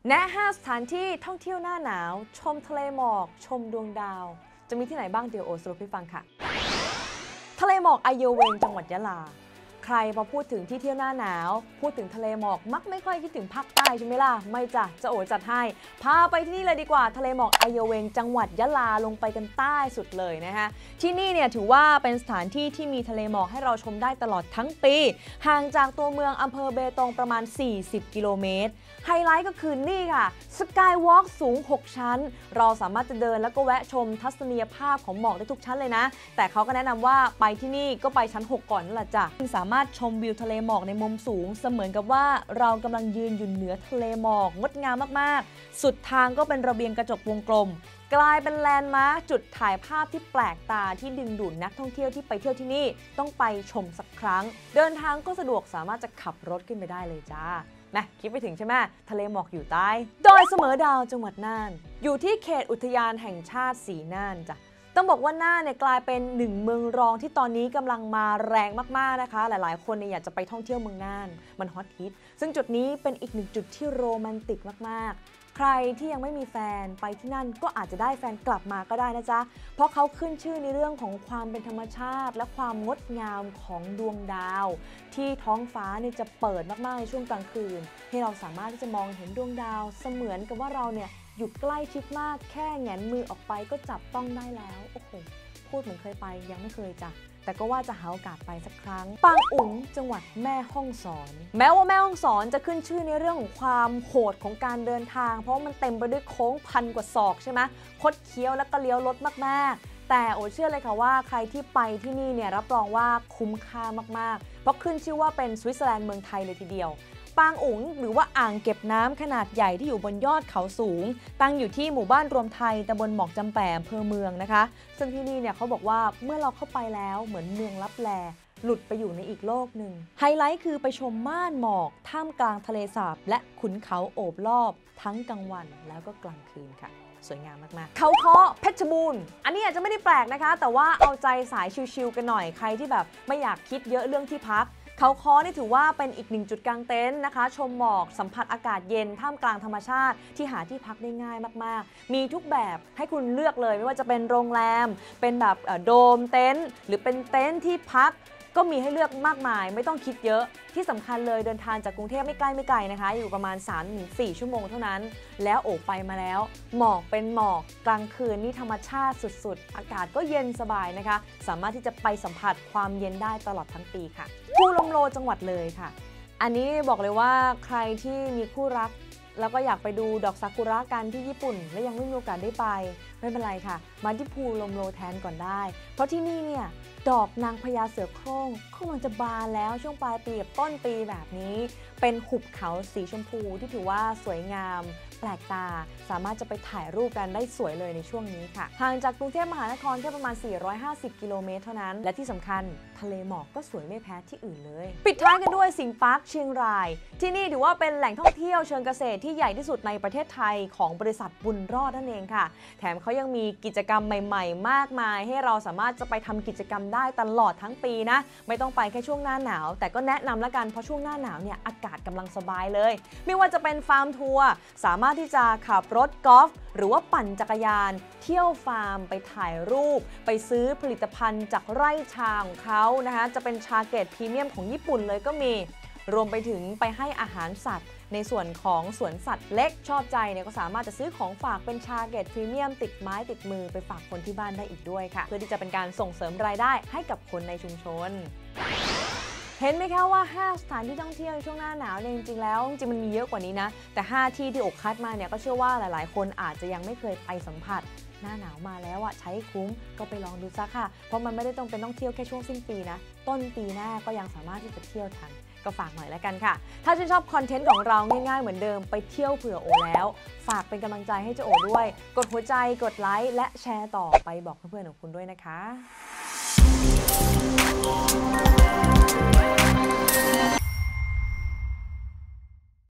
แนะ5สถานที่ท่องเที่ยวหน้าหนาวชมทะเลหมอกชมดวงดาวจะมีที่ไหนบ้างเดี๋ยวโอสรุปให้ฟังค่ะทะเลหมอกไอโยเวงจังหวัดยะลาใครพอพูดถึงที่เที่ยวหน้าหนาวพูดถึงทะเลหมอกมักไม่ค่อยคิดถึงภาคใต้ใช่ไหมล่ะไม่จ้ะจะโอจัดให้พาไปที่นี่เลยดีกว่าทะเลหมอกไอโยเวงจังหวัดยะลาลงไปกันใต้สุดเลยนะคะที่นี่เนี่ยถือว่าเป็นสถานที่ที่มีทะเลหมอกให้เราชมได้ตลอดทั้งปีห่างจากตัวเมืองอำเภอเบตงประมาณ40 กิโลเมตรไฮไลท์ก็คือนี่ค่ะสกายวอล์กสูง6ชั้นเราสามารถจะเดินแล้วก็แวะชมทัศนียภาพของหมอกได้ทุกชั้นเลยนะแต่เขาก็แนะนำว่าไปที่นี่ก็ไปชั้น6ก่อนนั่นแหละจ้ะสามารถชมวิวทะเลหมอกในมุมสูงเสมือนกับว่าเรากำลังยืนอยู่เหนือทะเลหมอกงดงามมากๆสุดทางก็เป็นระเบียงกระจกวงกลมกลายเป็นแลนด์มาร์คจุดถ่ายภาพที่แปลกตาที่ดึงดูดนักท่องเที่ยวที่ไปเที่ยวที่นี่ต้องไปชมสักครั้งเดินทางก็สะดวกสามารถจะขับรถขึ้นไปได้เลยจ้านะคิดไปถึงใช่ไหมทะเลหมอกอยู่ใต้ดอยเสมอดาวจังหวัดน่านอยู่ที่เขตอุทยานแห่งชาติสีน่านจ้ะต้องบอกว่าน่านเนี่ยกลายเป็นหนึ่งเมืองรองที่ตอนนี้กำลังมาแรงมากๆนะคะหลายๆคนเนี่ยอยากจะไปท่องเที่ยวเมืองน่านมันฮอตฮิตซึ่งจุดนี้เป็นอีกหนึ่งจุดที่โรแมนติกมากๆใครที่ยังไม่มีแฟนไปที่นั่นก็อาจจะได้แฟนกลับมาก็ได้นะจ๊ะเพราะเขาขึ้นชื่อในเรื่องของความเป็นธรรมชาติและความงดงามของดวงดาวที่ท้องฟ้าเนี่ยจะเปิดมากๆในช่วงกลางคืนให้เราสามารถที่จะมองเห็นดวงดาวเสมือนกับว่าเราเนี่ยอยู่ใกล้ชิดมากแค่แหงนมือออกไปก็จับต้องได้แล้วโอ้โหพูดเหมือนเคยไปยังไม่เคยจ้ะแต่ก็ว่าจะหาโอกาสไปสักครั้งปางอุ๋งจังหวัดแม่ฮ่องสอนแม้ว่าแม่ฮ่องสอนจะขึ้นชื่อในเรื่องของความโหดของการเดินทางเพราะมันเต็มไปด้วยโค้งพันกว่าศอกใช่ไหมคดเคี้ยวแล้วก็เลี้ยวรถมากๆแต่โอเชื่อเลยค่ะว่าใครที่ไปที่นี่เนี่ยรับรองว่าคุ้มค่ามากๆเพราะขึ้นชื่อว่าเป็นสวิตเซอร์แลนด์เมืองไทยเลยทีเดียวปางอุ๋งหรือว่าอ่างเก็บน้ำขนาดใหญ่ที่อยู่บนยอดเขาสูงตั้งอยู่ที่หมู่บ้านรวมไทยตำบลหมอกจำแปอำเภอเมืองนะคะซึ่งที่นี่เนี่ยเขาบอกว่าเมื่อเราเข้าไปแล้วเหมือนเมืองลับแลหลุดไปอยู่ในอีกโลกหนึ่งไฮไลท์คือไปชมม่านหมอกท่ามกลางทะเลสาบและขุนเขาโอบรอบทั้งกลางวันแล้วก็กลางคืนค่ะสวยงามมากๆเขาเคาะเพชรบูรณ์อันนี้อาจจะไม่ได้แปลกนะคะแต่ว่าเอาใจสายชิลๆกันหน่อยใครที่แบบไม่อยากคิดเยอะเรื่องที่พักเขาค้อนี่ถือว่าเป็นอีกหนึ่งจุดกางเต็นท์นะคะชมหมอกสัมผัสอากาศเย็นท่ามกลางธรรมชาติที่หาที่พักได้ง่ายมากๆมีทุกแบบให้คุณเลือกเลยไม่ว่าจะเป็นโรงแรมเป็นแบบโดมเต็นท์หรือเป็นเต็นท์ที่พักก็มีให้เลือกมากมายไม่ต้องคิดเยอะที่สำคัญเลยเดินทางจากกรุงเทพไม่ใกล้ไม่ไกลนะคะอยู่ประมาณ 3-4 ชั่วโมงเท่านั้นแล้วโอบไปมาแล้วหมอกเป็นหมอกกลางคืนนี่ธรรมชาติสุดๆอากาศก็เย็นสบายนะคะสามารถที่จะไปสัมผัสความเย็นได้ตลอดทั้งปีค่ะภูลมโลจังหวัดเลยค่ะอันนี้บอกเลยว่าใครที่มีคู่รักแล้วก็อยากไปดูดอกซากุระกันที่ญี่ปุ่นและยังไม่มีโอกาสได้ไปไม่เป็นไรค่ะมาที่ภูลมโลแทนก่อนได้เพราะที่นี่เนี่ยดอกนางพญาเสือโคร่งกำลังจะบานแล้วช่วงปลายปีกับต้นปีแบบนี้เป็นหุบเขาสีชมพูที่ถือว่าสวยงามแปลกตาสามารถจะไปถ่ายรูปกันได้สวยเลยในช่วงนี้ค่ะห่างจากกรุงเทพมหานครแค่ประมาณ450 กิโลเมตรเท่านั้นและที่สำคัญทะเลหมอกก็สวยไม่แพ้ที่อื่นเลยปิดท้ายกันด้วยสิงห์ปาร์คเชียงรายที่นี่ถือว่าเป็นแหล่งท่องเที่ยวเชิงเกษตรที่ใหญ่ที่สุดในประเทศไทยของบริษัทบุญรอดนั่นเองค่ะแถมเขายังมีกิจกรรมใหม่ๆมากมายให้เราสามารถจะไปทำกิจกรรมได้ตลอดทั้งปีนะไม่ต้องไปแค่ช่วงหน้าหนาวแต่ก็แนะนำละกันเพราะช่วงหน้าหนาวเนี่ยอากาศกำลังสบายเลยไม่ว่าจะเป็นฟาร์มทัวร์สามารถที่จะขับรถกอล์ฟหรือว่าปั่นจักรยานเที่ยวฟาร์มไปถ่ายรูปไปซื้อผลิตภัณฑ์จากไร่ชาของเขานะคะจะเป็นชาเกรดพรีเมียมของญี่ปุ่นเลยก็มีรวมไปถึงไปให้อาหารสัตว์ในส่วนของสวนสัตว์เล็กชอบใจเนี่ยก็สามารถจะซื้อของฝากเป็นชาเกรดพรีเมียมติดไม้ติดมือไปฝากคนที่บ้านได้อีกด้วยค่ะเพื่อที่จะเป็นการส่งเสริมรายได้ให้กับคนในชุมชนเห็นไหมคะว่า5สถานที่ท่องเที่ยวในช่วงหน้าหนาวเนี่ยจริงๆแล้วจริงมันมีเยอะกว่านี้นะแต่5ที่อกคัดมาเนี่ยก็เชื่อว่าหลายๆคนอาจจะยังไม่เคยไปสัมผัสหน้าหนาวมาแล้วใช้คุ้มก็ไปลองดูซะค่ะเพราะมันไม่ได้ต้องเป็นต้องเที่ยวแค่ช่วงสิ้นปีนะต้นปีหน้าก็ยังสามารถที่จะเที่ยวทันก็ฝากหน่อยแล้วกันค่ะถ้าชื่นชอบคอนเทนต์ของเราง่ายๆเหมือนเดิมไปเที่ยวเผื่อโอแล้วฝากเป็นกำลังใจให้เจ้าโอด้วยกดหัวใจกดไลค์และแชร์ต่อไปบอกเพื่อนๆของคุณด้วยนะคะ